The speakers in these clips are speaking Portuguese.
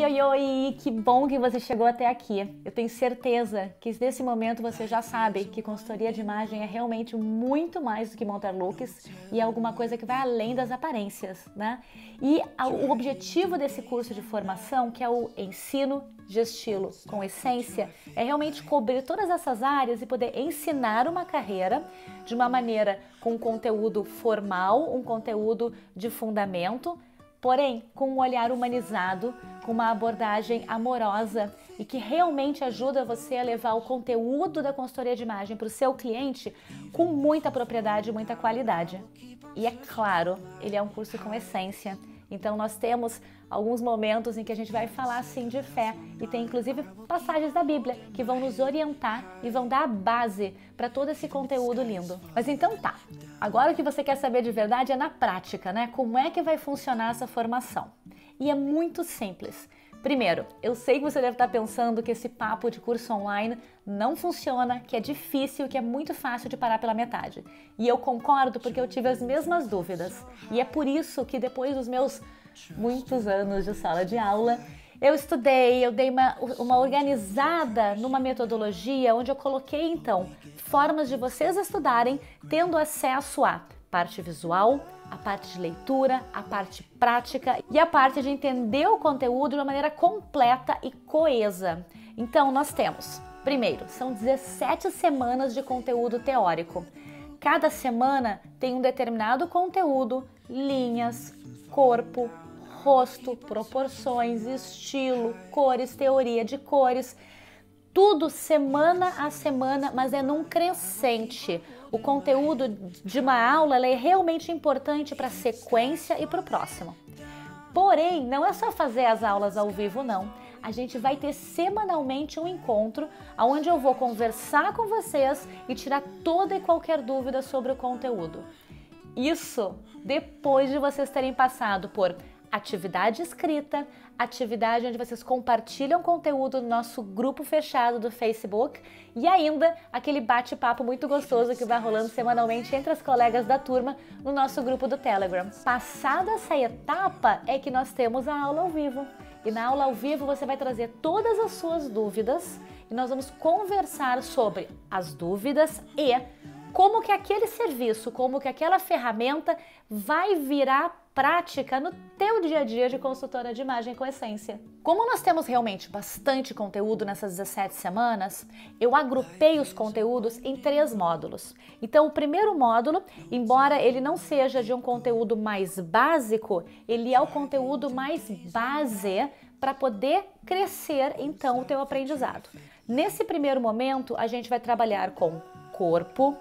Oi, oi, oi! Que bom que você chegou até aqui. Eu tenho certeza que nesse momento você já sabe que consultoria de imagem é realmente muito mais do que montar looks e é alguma coisa que vai além das aparências, né? E o objetivo desse curso de formação, que é o Ensino de Estilo com Essência, é realmente cobrir todas essas áreas e poder ensinar uma carreira de uma maneira com um conteúdo formal, um conteúdo de fundamento, porém com um olhar humanizado, com uma abordagem amorosa e que realmente ajuda você a levar o conteúdo da consultoria de imagem para o seu cliente com muita propriedade e muita qualidade. E é claro, ele é um curso com essência. Então nós temos alguns momentos em que a gente vai falar assim de fé e tem inclusive passagens da Bíblia que vão nos orientar e vão dar a base para todo esse conteúdo lindo. Mas então tá, agora o que você quer saber de verdade é na prática, né? Como é que vai funcionar essa formação? E é muito simples. Primeiro, eu sei que você deve estar pensando que esse papo de curso online não funciona, que é difícil, que é muito fácil de parar pela metade. E eu concordo porque eu tive as mesmas dúvidas. E é por isso que depois dos meus muitos anos de sala de aula, eu estudei, eu dei uma organizada numa metodologia onde eu coloquei então formas de vocês estudarem tendo acesso à parte visual, a parte de leitura, a parte prática e a parte de entender o conteúdo de uma maneira completa e coesa. Então nós temos, primeiro, são 17 semanas de conteúdo teórico. Cada semana tem um determinado conteúdo, linhas, corpo, rosto, proporções, estilo, cores, teoria de cores, tudo semana a semana, mas é num crescente. O conteúdo de uma aula é realmente importante para a sequência e para o próximo. Porém, não é só fazer as aulas ao vivo, não. A gente vai ter semanalmente um encontro onde eu vou conversar com vocês e tirar toda e qualquer dúvida sobre o conteúdo. Isso depois de vocês terem passado por atividade escrita, atividade onde vocês compartilham conteúdo no nosso grupo fechado do Facebook e ainda aquele bate-papo muito gostoso que vai rolando semanalmente entre as colegas da turma no nosso grupo do Telegram. Passada essa etapa é que nós temos a aula ao vivo. E na aula ao vivo você vai trazer todas as suas dúvidas e nós vamos conversar sobre as dúvidas e como que aquele serviço, como que aquela ferramenta vai virar prática no teu dia a dia de consultora de imagem com essência. Como nós temos realmente bastante conteúdo nessas 17 semanas, eu agrupei os conteúdos em 3 módulos. Então o primeiro módulo, embora ele não seja de um conteúdo mais básico, ele é o conteúdo mais base para poder crescer então o teu aprendizado. Nesse primeiro momento a gente vai trabalhar com corpo,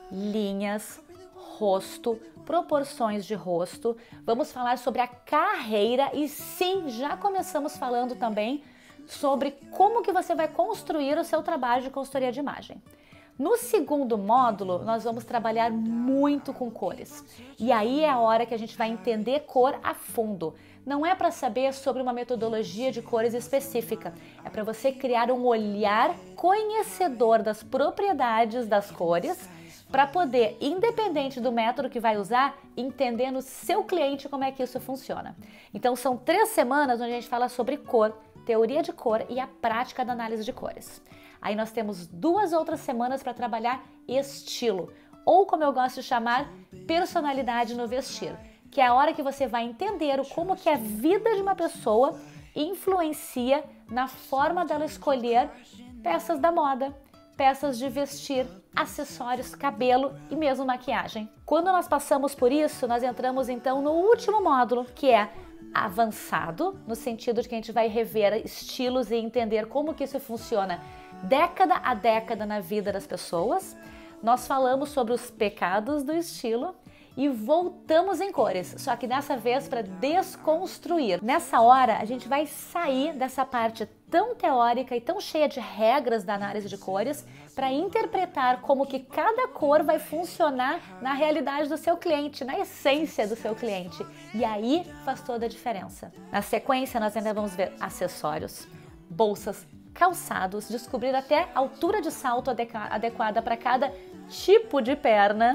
linhas, rosto, proporções de rosto, vamos falar sobre a carreira e sim, já começamos falando também sobre como que você vai construir o seu trabalho de consultoria de imagem. No segundo módulo, nós vamos trabalhar muito com cores. E aí é a hora que a gente vai entender cor a fundo. Não é para saber sobre uma metodologia de cores específica, é para você criar um olhar conhecedor das propriedades das cores, para poder, independente do método que vai usar, entender no seu cliente como é que isso funciona. Então são 3 semanas onde a gente fala sobre cor, teoria de cor e a prática da análise de cores. Aí nós temos 2 outras semanas para trabalhar estilo, ou como eu gosto de chamar, personalidade no vestir, que é a hora que você vai entender como que a vida de uma pessoa influencia na forma dela escolher peças da moda, peças de vestir, acessórios, cabelo e mesmo maquiagem. Quando nós passamos por isso, nós entramos então no último módulo, que é avançado, no sentido de que a gente vai rever estilos e entender como que isso funciona década a década na vida das pessoas. Nós falamos sobre os pecados do estilo e voltamos em cores, só que dessa vez para desconstruir. Nessa hora a gente vai sair dessa parte tão teórica e tão cheia de regras da análise de cores para interpretar como que cada cor vai funcionar na realidade do seu cliente, na essência do seu cliente. E aí faz toda a diferença. Na sequência nós ainda vamos ver acessórios, bolsas, calçados, descobrir até a altura de salto adequada para cada tipo de perna.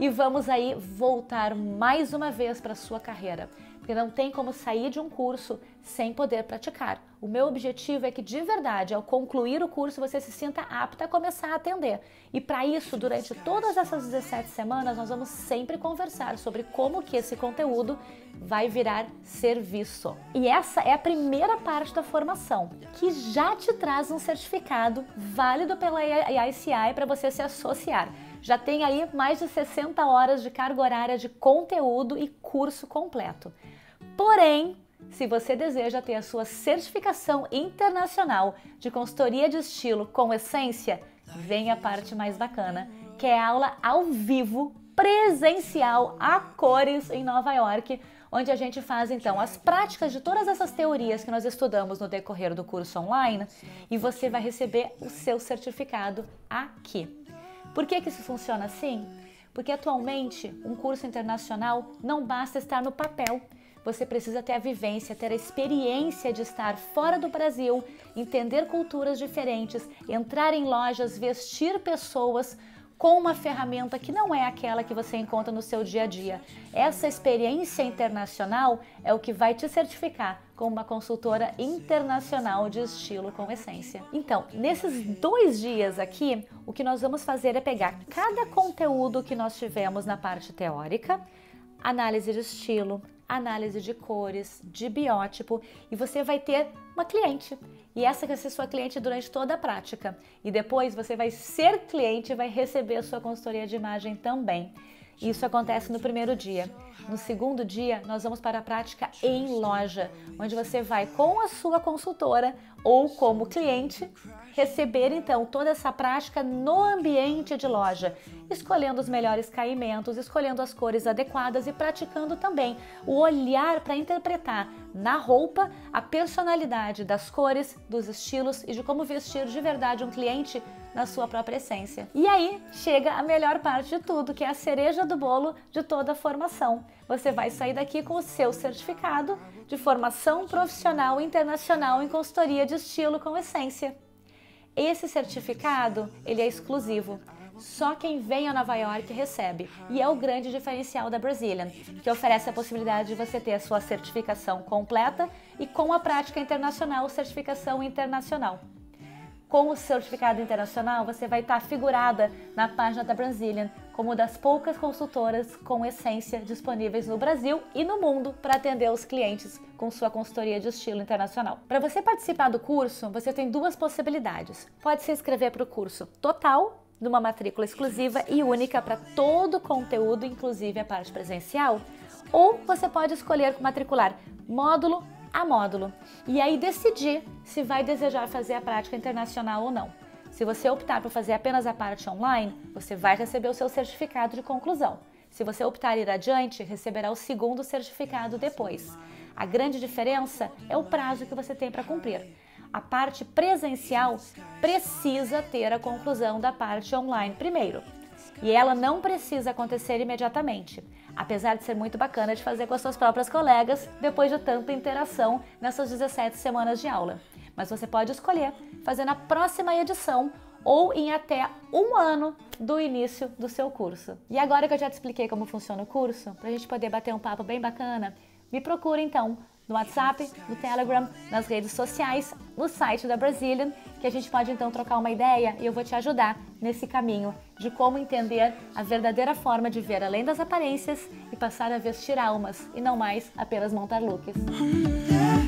e vamos aí voltar mais uma vez para a sua carreira. Porque não tem como sair de um curso sem poder praticar. O meu objetivo é que, de verdade, ao concluir o curso, você se sinta apta a começar a atender. E para isso, durante todas essas 17 semanas, nós vamos sempre conversar sobre como que esse conteúdo vai virar serviço. E essa é a primeira parte da formação, que já te traz um certificado válido pela ICI para você se associar. Já tem aí mais de 60 horas de carga horária de conteúdo e curso completo. Porém, se você deseja ter a sua certificação internacional de consultoria de estilo com essência, vem a parte mais bacana, que é a aula ao vivo, presencial, a cores em Nova York, onde a gente faz então as práticas de todas essas teorias que nós estudamos no decorrer do curso online e você vai receber o seu certificado aqui. Por que isso funciona assim? Porque atualmente um curso internacional não basta estar no papel. Você precisa ter a vivência, ter a experiência de estar fora do Brasil, entender culturas diferentes, entrar em lojas, vestir pessoas com uma ferramenta que não é aquela que você encontra no seu dia a dia. Essa experiência internacional é o que vai te certificar como uma consultora internacional de estilo com essência. Então, nesses 2 dias aqui, o que nós vamos fazer é pegar cada conteúdo que nós tivemos na parte teórica, análise de estilo, análise de cores, de biótipo, e você vai ter uma cliente. E essa vai ser sua cliente durante toda a prática. E depois você vai ser cliente e vai receber a sua consultoria de imagem também. Isso acontece no primeiro dia. No segundo dia, nós vamos para a prática em loja, onde você vai com a sua consultora ou como cliente receber então toda essa prática no ambiente de loja, escolhendo os melhores caimentos, escolhendo as cores adequadas e praticando também o olhar para interpretar na roupa a personalidade das cores, dos estilos e de como vestir de verdade um cliente na sua própria essência. E aí chega a melhor parte de tudo, que é a cereja do bolo de toda a formação. Você vai sair daqui com o seu certificado de formação profissional internacional em consultoria de estilo com essência. Esse certificado, ele é exclusivo. Só quem vem a Nova York recebe, e é o grande diferencial da Brazilian, que oferece a possibilidade de você ter a sua certificação completa e com a prática internacional, certificação internacional. Com o certificado internacional, você vai estar figurada na página da Brazilian como das poucas consultoras com essência disponíveis no Brasil e no mundo para atender os clientes com sua consultoria de estilo internacional. Para você participar do curso, você tem 2 possibilidades. Pode se inscrever para o curso total, numa matrícula exclusiva e única para todo o conteúdo, inclusive a parte presencial, ou você pode escolher matricular módulo a módulo e aí decidir se vai desejar fazer a prática internacional ou não. Se você optar por fazer apenas a parte online, você vai receber o seu certificado de conclusão. Se você optar ir adiante, receberá o segundo certificado depois. A grande diferença é o prazo que você tem para cumprir. A parte presencial precisa ter a conclusão da parte online primeiro. E ela não precisa acontecer imediatamente, apesar de ser muito bacana de fazer com as suas próprias colegas depois de tanta interação nessas 17 semanas de aula. Mas você pode escolher fazer na próxima edição ou em até 1 ano do início do seu curso. E agora que eu já te expliquei como funciona o curso, para a gente poder bater um papo bem bacana, me procura então no WhatsApp, no Telegram, nas redes sociais, no site da Brazilian, que a gente pode então trocar uma ideia e eu vou te ajudar nesse caminho de como entender a verdadeira forma de ver além das aparências e passar a vestir almas e não mais apenas montar looks.